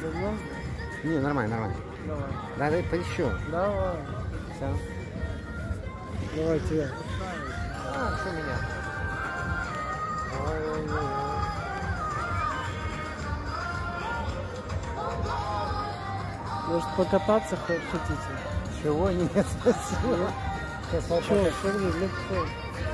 Нормально? Не, нормально, нормально. Давай. Да, дай поищу. Давай. Все. Давай тебя. А, что меня? Ой-ой-ой. Может покататься хотите? Чего? Нет, спасибо. Сейчас Чего? Смотри, легко.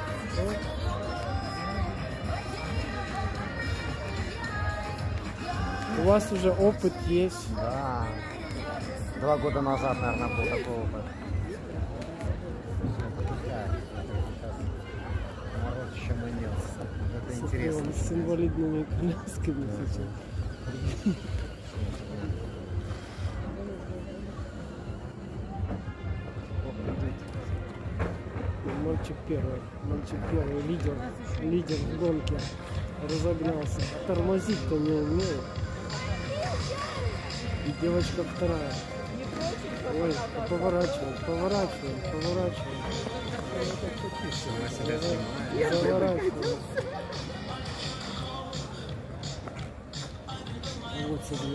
У вас уже опыт есть. Да. 2 года назад, наверное, был такой опыт. Народ еще манился. Это интересно. С инвалидными колясками сейчас. Мальчик первый, лидер в гонке, разогнался, тормозить-то не умеет. И девочка вторая. Ой, поворачиваем. Заворачиваем. Вот смотри.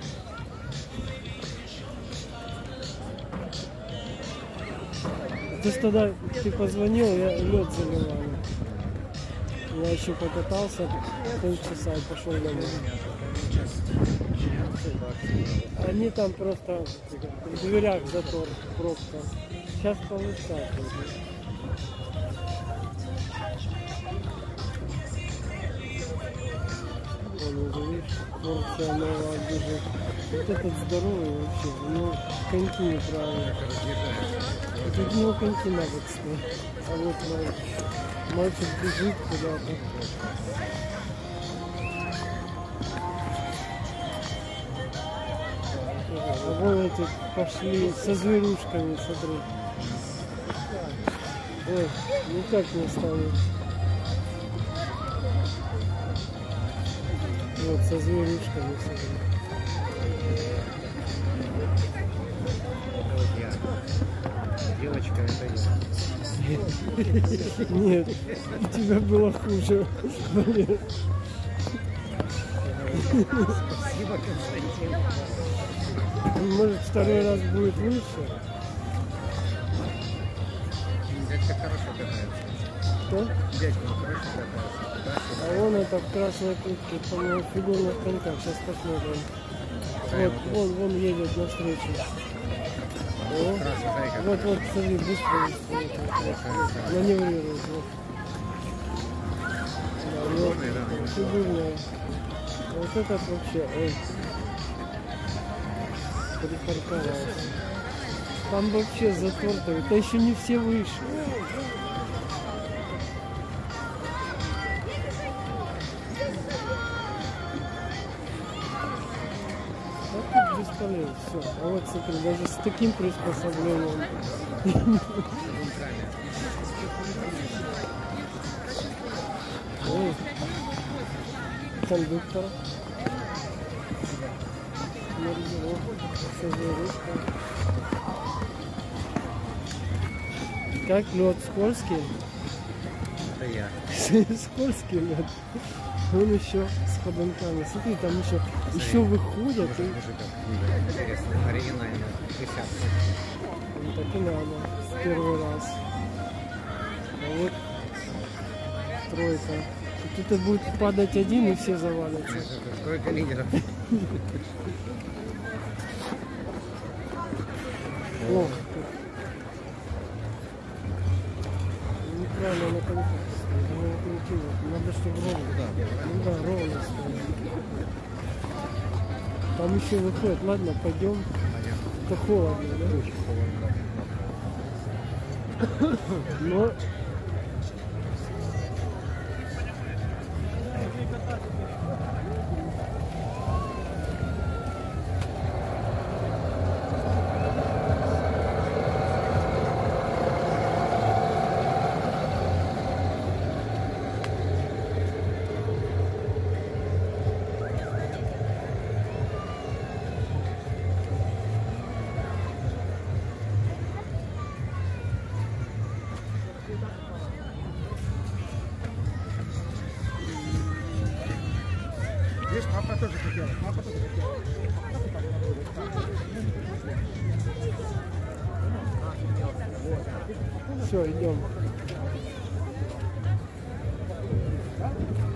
Ты ж тогда позвонил, я лед заливал. Я еще покатался полчаса и пошел домой. Они там просто в дверях затор, пробка. Сейчас получается. Вон уже, видишь, порция новая бежит. Вот этот здоровый вообще, ну коньки неправильно. Тут не у коньки надо, кстати. А вот мальчик бежит куда-то. А вон эти пошли со зверушками, смотри. Ой, никак не станет. Вот со зверушками, смотри. Вот я. Девочка, это я. Нет, у тебя было хуже. Спасибо, Константин. Может, второй раз будет лучше? Дядька хорошо катается. Что? Дядька хорошо катается. А вон это в красной куртке, по-моему, в фигурных коньках. Сейчас посмотрим. Вон едет навстречу. О, вот, смотри, быстро. Маневрирует. Вот. Да, вот, фигурная. Вот этот вообще, ой. Припарковался. Там вообще затор-то. Это еще не все вышли. А тут бесполезно. Все. А вот смотри, даже с таким приспособлением. Ой. Кондуктор. Как лед скользкий? Это я. Скользкий лед. Он еще с ходунками. Смотри, там еще выходят. Интересно, оригинально. 50. Ну, так и надо. В первый раз. А вот тройка. И тут будет падать один, и все завалятся. Сколько лидеров? О, неправильно на коньках стоит. Надо, чтобы ровно. Ну да, ровно стоит. Там еще выходит. Ладно, пойдем. Это холодно, да? Очень холодно. Но Все, идем.